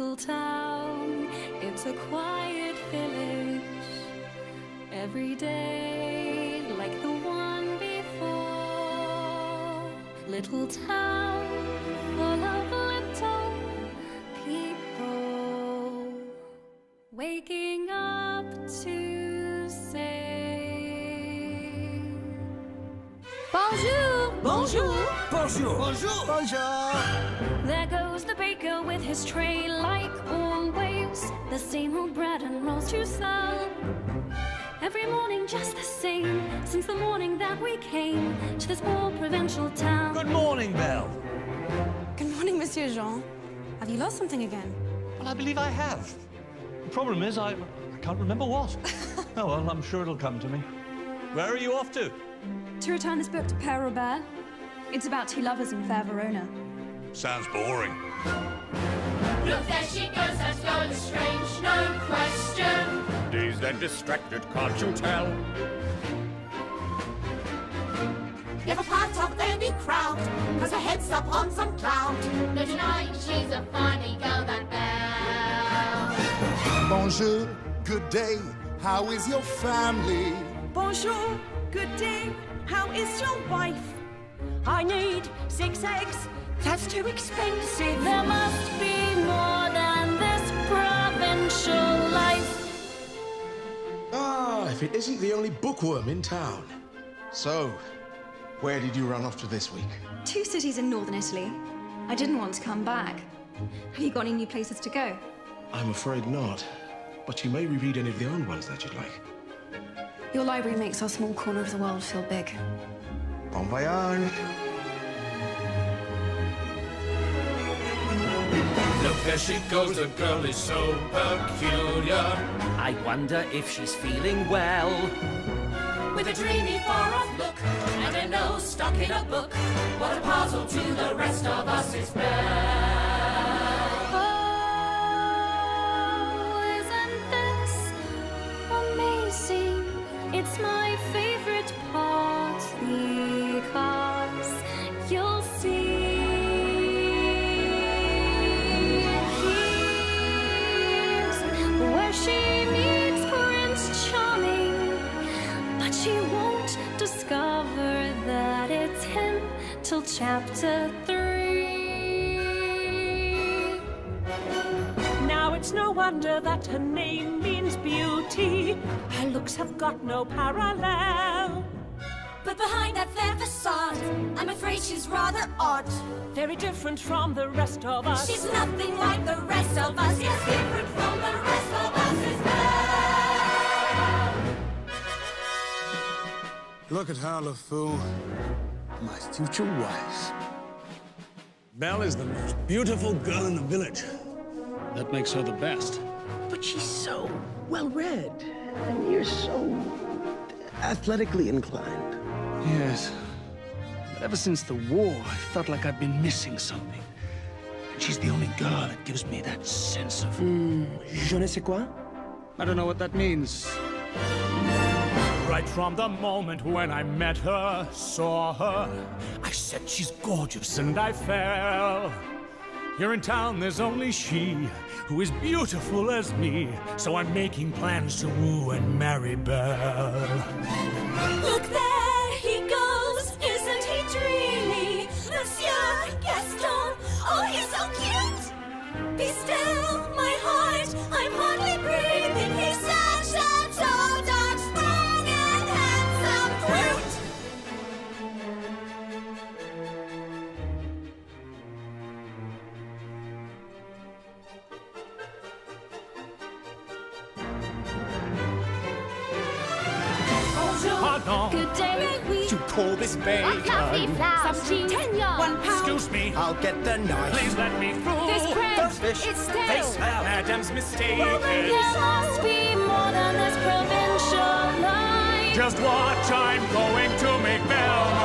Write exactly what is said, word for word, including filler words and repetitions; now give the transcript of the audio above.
little town. It's a quiet village, every day like the one before. Little town full of little people, waking up to say bonjour, Bonjour. Bonjour. Bonjour. Bonjour. There goes the baker with his tray, like always. The same old bread and rolls to sell. Every morning just the same, since the morning that we came to this poor provincial town. Good morning, Belle. Good morning, Monsieur Jean. Have you lost something again? Well, I believe I have. The problem is I, I can't remember what. Oh, well, I'm sure it'll come to me. Where are you off to? To return this book to Père Robert. It's about two lovers in fair Verona. Sounds boring. Look, there she goes, that's going strange, no question. Dazed and distracted, can't you tell? Never part of any crowd, cause her head's up on some cloud. No denying she's a funny girl, that Belle. Bonjour, good day, how is your family? Bonjour, good day, how is your wife? I need six eggs, that's too expensive. There must be more than this provincial life. Ah, if it isn't the only bookworm in town. So, where did you run off to this week? Two cities in northern Italy. I didn't want to come back. Have you got any new places to go? I'm afraid not. But you may reread any of the old ones that you'd like. Your library makes our small corner of the world feel big. Bon voyage. Look, there she goes, the girl is so peculiar. I wonder if she's feeling well. With a dreamy far-off look and a nose stuck in a book, what a puzzle to the rest of us is Belle. Oh, isn't this amazing? It's my favorite part because you'll see. Where she meets Prince Charming, but she won't discover that it's him till chapter three. Now it's no wonder that her name means beauty. Her looks have got no parallel. But behind that fair facade, I'm afraid she's rather odd. Very different from the rest of us. She's nothing like the rest of us. Yes, different from the rest of us is Belle. Look at her, LeFou. My future wife. Belle is the most beautiful girl in the village. That makes her the best. But she's so well-read, and you're so athletically inclined. Yes. But ever since the war, I felt like I've been missing something. And she's the only girl that gives me that sense of... Hmm, je ne sais quoi? I don't know what that means. Right from the moment when I met her, saw her, I said she's gorgeous and I fell. Here in town there's only she who is beautiful as me, so I'm making plans to woo and marry Belle. Look there he goes, isn't he dreamy? Monsieur Gaston, oh he's so cute. Be still, my heart, I'm hardly breathing. He's such a tall, dark, strong and handsome brute. Pardon. Good day, oui. To call this bacon. Coffee, flowers, some tea, ten yards. One pound. Excuse me. I'll get the knife. Please let me through. This bread, Those fish, it's they stale. smell. Madame's mistaken. There must be more than this provincial life. Just watch, I'm going to make Belle